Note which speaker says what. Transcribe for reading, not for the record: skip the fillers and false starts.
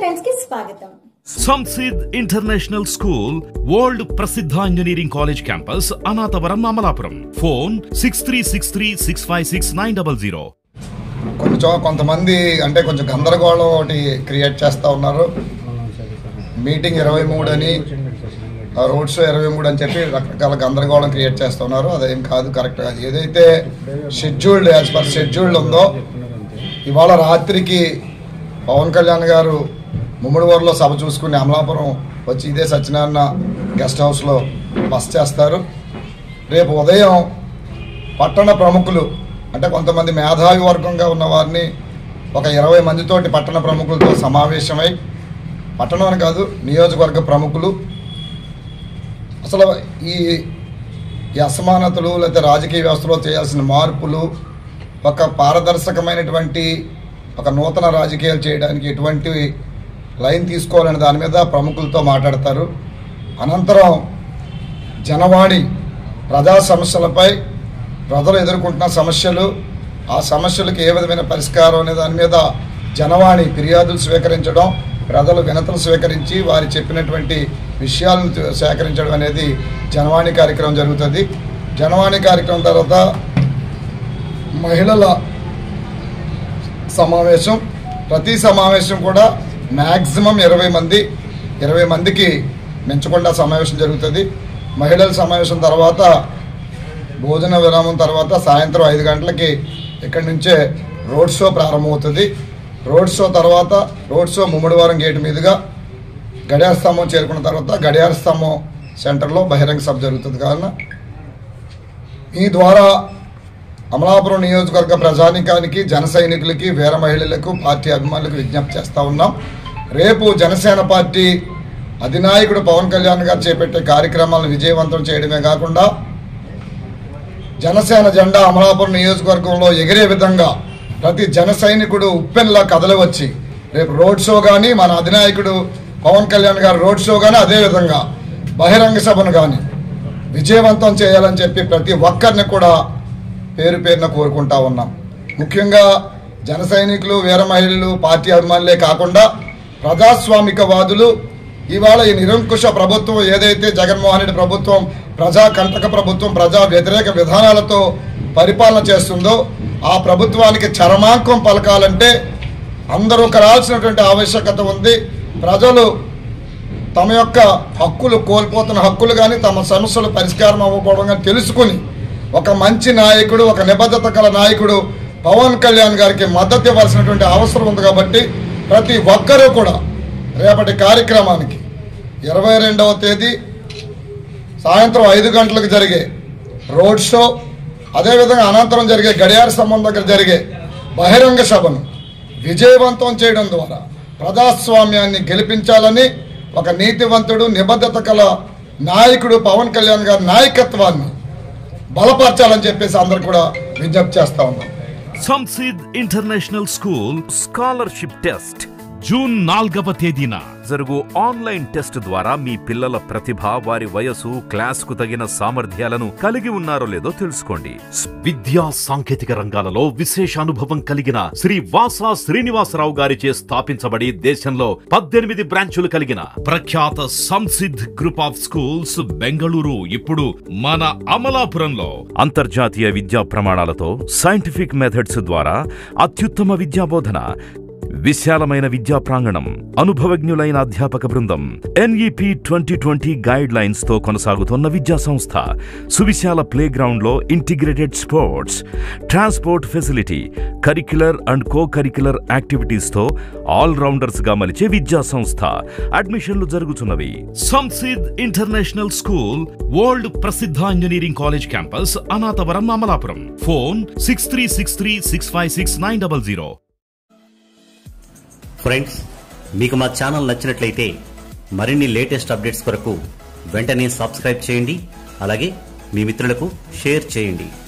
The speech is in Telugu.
Speaker 1: టైమ్స్ కి స్వాగతం.
Speaker 2: సంసిద్ ఇంటర్నేషనల్ స్కూల్ వరల్డ్ ప్రసిద్ధ engineering college campus Anathavaram Amalapuram. Phone 6363656900.
Speaker 3: కొంతమంది అంటే కొంచెం గందరగోళం ఒకటి క్రియేట్ చేస్తూ ఉన్నారు. మీటింగ్ 23 అని, రోడ్ షో 23 అని చెప్పి రకరకాల గందరగోళం క్రియేట్ చేస్తున్నారు. అదేం కాదు, కరెక్ట్ కాదు. ఏదైతే షెడ్యూల్డ్ యాజ్ పర్ షెడ్యూల్డ్ ఉందో, ఇవాళ రాత్రికి పవన్ కళ్యాణ్ గారు ముమ్మడివరంలో సభ చూసుకుని అమలాపురం వచ్చి ఇదే సత్యనారాయణ గెస్ట్ హౌస్లో బస చేస్తారు. రేపు ఉదయం పట్టణ ప్రముఖులు అంటే కొంతమంది మేధావి వర్గంగా ఉన్న వారిని ఒక 20 మందితోటి పట్టణ ప్రముఖులతో సమావేశమై, పట్టణం అని కాదు నియోజకవర్గ ప్రముఖులు అసలు ఈ అసమానతలు లేకపోతే రాజకీయ వ్యవస్థలో చేయాల్సిన మార్పులు, ఒక పారదర్శకమైనటువంటి ఒక నూతన రాజకీయాలు చేయడానికి ఎటువంటి లైన్ తీసుకోవాలనే దాని మీద ప్రముఖులతో మాట్లాడతారు. అనంతరం జనవాణి ప్రజా సమస్యలపై, ప్రజలు ఎదుర్కొంటున్న సమస్యలు, ఆ సమస్యలకు ఏ విధమైన పరిష్కారం అనే దాని మీద జనవాణి ఫిర్యాదులు స్వీకరించడం, ప్రజలు వినతులు స్వీకరించి వారి చెప్పినటువంటి విషయాలను సేకరించడం అనేది జనవాణి కార్యక్రమం జరుగుతుంది. జనవాణి కార్యక్రమం తర్వాత మహిళల సమావేశం. ప్రతి సమావేశం కూడా మ్యాక్సిమం 20 మందికి మించకుండా సమావేశం జరుగుతుంది. మహిళల సమావేశం తర్వాత భోజన విరామం తర్వాత సాయంత్రం 5 గంటలకి ఇక్కడి నుంచే రోడ్ షో ప్రారంభమవుతుంది. రోడ్ షో తర్వాత ముమ్మడివారం గేటు మీదుగా గడియార స్తంభం చేరుకున్న తర్వాత గడియార స్తంభం సెంటర్లో బహిరంగ సభ జరుగుతుంది. కావున ఈ ద్వారా అమలాపురం నియోజకవర్గ ప్రజానికానికి, జన సైనికులకి, వీర మహిళలకు, పార్టీ అభిమానులకు విజ్ఞప్తి చేస్తూ ఉన్నాం. రేపు జనసేన పార్టీ అధినాయకుడు పవన్ కళ్యాణ్ గారు చేపట్టే కార్యక్రమాలను విజయవంతం చేయడమే కాకుండా జనసేన జెండా అమలాపురం నియోజకవర్గంలో ఎగిరే విధంగా ప్రతి జన సైనికుడు ఉప్పెన్లా కదలి వచ్చి రేపు రోడ్ షో కానీ, మన అధినాయకుడు పవన్ కళ్యాణ్ గారు రోడ్ షో కానీ, అదేవిధంగా బహిరంగ సభను కానీ విజయవంతం చేయాలని చెప్పి ప్రతి ఒక్కరిని కూడా పేరు పేరున కోరుకుంటా ఉన్నాం. ముఖ్యంగా జన సైనికులు, వీర మహిళలు, పార్టీ అభిమానులే కాకుండా ప్రజాస్వామికవాదులు ఇవాళ ఈ నిరంకుశ ప్రభుత్వం ఏదైతే జగన్మోహన్ రెడ్డి ప్రభుత్వం ప్రజా కంటక ప్రభుత్వం, ప్రజా వ్యతిరేక విధానాలతో పరిపాలన చేస్తుందో ఆ ప్రభుత్వానికి చరమాంకం పలకాలంటే అందరూ కరాల్సినటువంటి ఆవశ్యకత ఉంది. ప్రజలు తమ యొక్క హక్కులు కోల్పోతున్న హక్కులు కానీ, తమ సమస్యలు పరిష్కారం అవ్వకపోవడం కానీ తెలుసుకుని ఒక మంచి నాయకుడు, ఒక నిబద్ధత గల నాయకుడు పవన్ కళ్యాణ్ గారికి మద్దతు ఇవ్వాల్సినటువంటి అవసరం ఉంది. కాబట్టి ప్రతి ఒక్కరూ కూడా రేపటి కార్యక్రమానికి 22వ తేదీ సాయంత్రం 5 గంటలకు జరిగే రోడ్ షో, అదేవిధంగా అనంతరం జరిగే గడియార స్తంభం దగ్గర జరిగే బహిరంగ సభను విజయవంతం చేయడం ద్వారా ప్రజాస్వామ్యాన్ని గెలిపించాలని, ఒక నీతివంతుడు, నిబద్ధత గల నాయకుడు పవన్ కళ్యాణ్ గారి నాయకత్వాన్ని బలపరచాలని చెప్పేసి అందరు కూడా విజ్ఞప్తి చేస్తా ఉన్నాం.
Speaker 2: Samsidh international school scholarship test June 4వ తేదీన జరుగు ఆన్లైన్ టెస్ట్ ద్వారా మీ పిల్లల ప్రతిభ, వారి వయసు, క్లాస్కు తగిన సామర్థ్యాలను కలిగి ఉన్నారో లేదో తెలుసుకోండి. విద్యా సాంకేతిక రంగాలలో విశేష అనుభవం కలిగిన శ్రీ వాసా శ్రీనివాసరావు గారిచే స్థాపించబడి దేశంలో 18 బ్రాంచులు కలిగిన ప్రఖ్యాత Samsidh group of schools Bengaluru ఇప్పుడు మన అమలాపురంలో అంతర్జాతీయ విద్యా ప్రమాణాలతో సైంటిఫిక్ మెథడ్స్ ద్వారా అత్యుత్తమ విద్యా బోధన, విశాలమైన విద్యా ప్రాంగణం, అనుభవజ్ఞులైన అధ్యాపక బృందం, NEP 2020 గైడ్ లైన్స్ తో కొనసాగుతున్న విద్యా సంస్థ, సువిశాల ప్లే గ్రౌండ్ లో integrated sports, transport facility, curricular and co curricular activities తో ఆల్ రౌండర్స్ గా మలిచే విద్యా సంస్థ. అడ్మిషన్లు జరుగుతున్నవి. సంసిద్ ఇంటర్నేషనల్ స్కూల్ వరల్డ్ ప్రసిద్ధ engineering college campus Anathavaram Amalapuram. Phone 6363656900.
Speaker 4: Friends, మీకు మా ఛానల్ నచ్చినట్లయితే మరిన్ని లేటెస్ట్ అప్డేట్స్ కొరకు వెంటనే సబ్స్క్రైబ్ చేయండి. అలాగే మీ మిత్రులకు షేర్ చేయండి.